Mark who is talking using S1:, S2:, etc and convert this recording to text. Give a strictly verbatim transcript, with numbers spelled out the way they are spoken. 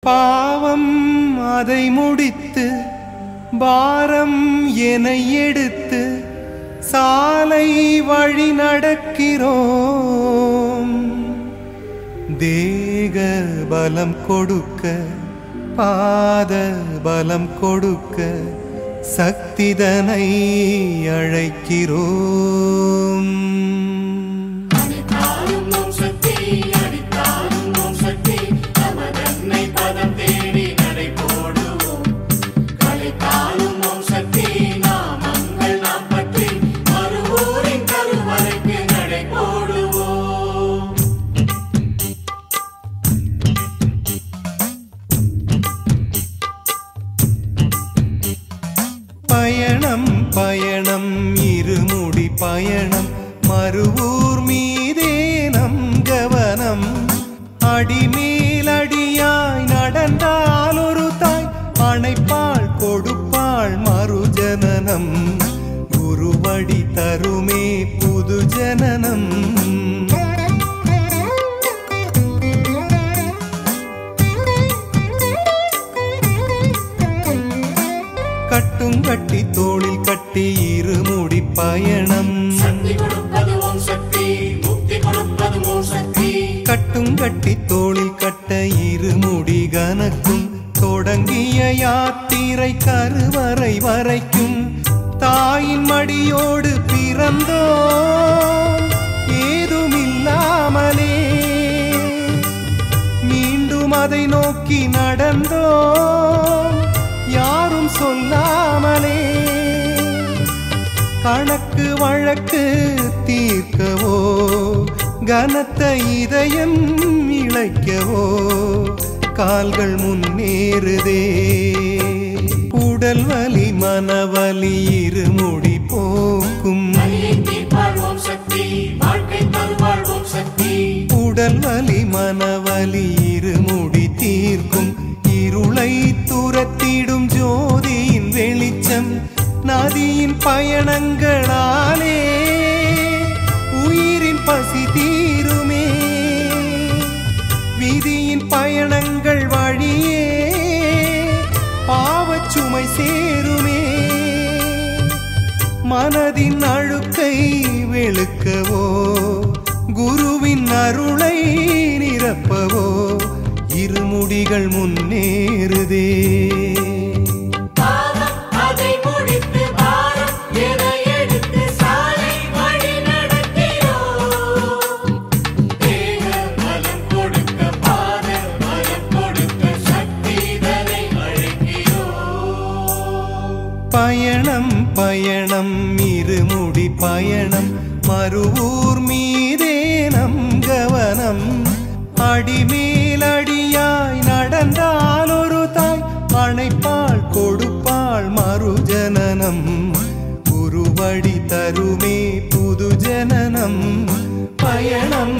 S1: பாவம் அதை முடித்து பாரம் என எடுத்து சாலை வழி நடக்கிறோம். தேக பலம் கொடுக்க பாத பலம் கொடுக்க சக்திதனை அழைக்கிறோம். பயணம் பயணம் இருமுடி பயணம் மறுவூர் மீதே நம் கவனம். அடிமேல் அடியாய் நடந்தால் ஒரு தாய் அணைப்பாள் கொடுப்பாள் மறுஜனனம். குருவடி தருமே புது ஜனனம். கட்டும் கட்டி தோளில் கட்டி இருமுடி பயணம். கட்டும் கட்டி தோளில் கட்ட இருமுடி கனக்கும். தொடங்கிய யாத்திரை கருவறை வரைக்கும் தாயின் மடியோடு பிறந்தோம். ஏதுமில்லாமலே மீண்டும் அதை நோக்கி நடந்தோம். யாரும் சொல்லாமலே கணக்கு வழக்கு தீர்க்கவோ கனத்த இதயம் இழைக்கவோ கால்கள் முன்னேறுதே. உடல் வலி மனவலி இருமுடி போக்கும். உடல் வலி மனவலி இருமுடி தீர்க்கும். இருளை துரத்திடும் ஜோதியின் வெளிச்சம். நதியின் பயணங்களாலே உயிரின் பசி தீருமே. விதியின் பயணங்கள் வழியே பாவச்சுமை சேருமே. மனதின் அழுக்கை வெளுக்கவோ குருவின் அருளை நிரப்பவோ இருமுடிகள் முன்னேறுதே. பயணம் பயணம் இருமுடி பயணம் மறுவூர் மீதே நம் கவனம். அடிமேல் அடியாய் நடந்தால் ஒரு தாய் அணைப்பாள் கொடுப்பாள் மறுஜனனம். குருவடி தருமே புது ஜனனம். பயணம்